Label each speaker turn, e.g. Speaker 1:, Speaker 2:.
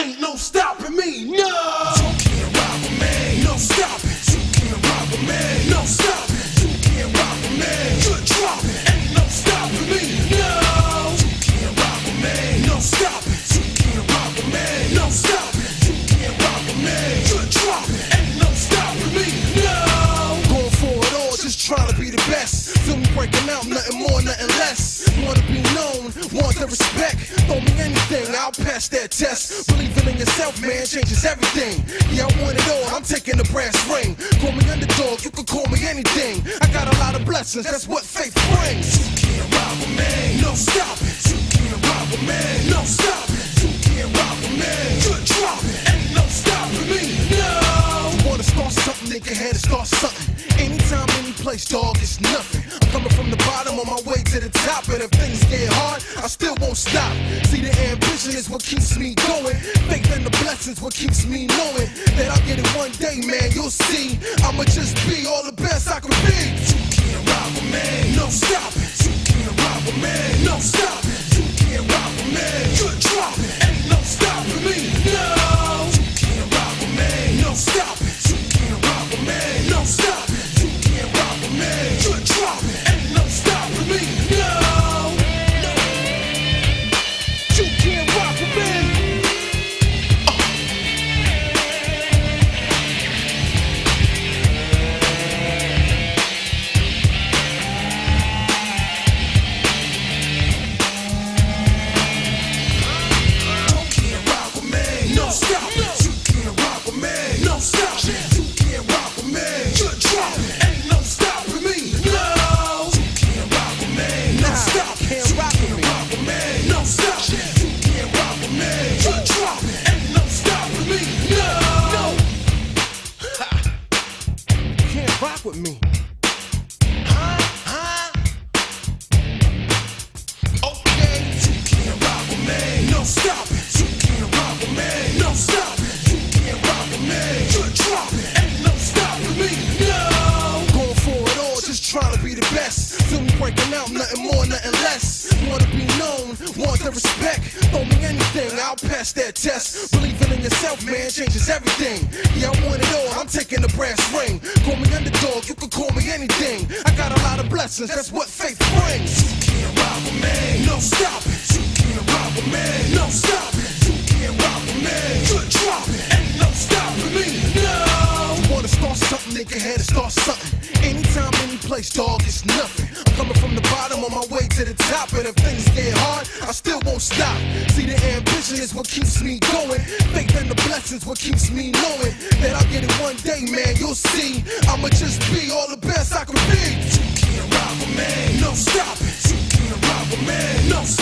Speaker 1: ain't no stopping me, no. You can't rock with me, no stopping. You can't rock with me, no stopping. You can't rock with me, good dropping, ain't no stopping me, no. You can't rock with me, no stopping. You can't rock with me, no stopping. You can't rock with me, good dropping, ain't no stopping me, no. Going for it all, just trying to be the best. Feel me breaking out, nothing more, nothing less. Wanna be known, want the respect. Throw me anything, I'll pass that test. Believing in yourself, man, changes everything. Yeah, I want it all, I'm taking the brass ring. Call me underdog, you can call me anything. I got a lot of blessings, that's what faith brings. You can't rock with me, no stopping. You can't rock with me, no stopping. You can't rock with me, good dropping, ain't no stopping me, no. You wanna start something, nigga, had to start something. Anytime, any place, dog, it's nothing. I'm coming from the bottom on my way to the top, and if things get hard, I still won't stop. See, the ambition is what keeps me going. Faith and the blessings what keeps me knowing that I'll get it one day, man, you'll see. I'ma just be all the best I can be. You can't rock with me, no stopping. You can't rock with me, no stopping. You can't rock with me, good dropping, ain't no stopping me, no. You can't rock with me, no stopping. You can't rock with me, no stopping. You can't rock with me, good dropping, ain't no stopping me, no. You can't rock with me. No stop, you can't rock with me. No stop, you can't rock with me. Good drop, ain't no stopping me. No, you can't rock with me. No stop, can't rock with me. No stop, you can't rock with me. Good drop, ain't no stopping me. No, can't rock with me. Okay, you can't rock with me. No stop, you can't rock with me. No stop, you can't rock with me. Good drop, ain't no stopping me, no. Going for it all, just trying to be the best. Feel me breaking out, nothing more, nothing less. Wanna be known, want the respect. Throw me anything, I'll pass that test. Believing in yourself, man, changes everything. Yeah, I want it all, I'm taking the brass ring. Call me underdog, you can call me anything. I got a lot of blessings, that's what faith brings. You can't rock with me, no stopping. You can't rock with me, no stopping. You can't rock with me, good dropping, ain't no stopping me, no. You wanna start something, nigga, had to start something. Anytime, any place, dog, it's nothing. I'm coming from the bottom on my way to the top, and if things get hard, I still won't stop. See, the ambition is what keeps me going. Faith and the blessings what keeps me knowing that I'll get it one day, man, you'll see. I'ma just be all the best I can be. You can't rock with me, no stopping. You can't rock with me, no stopping.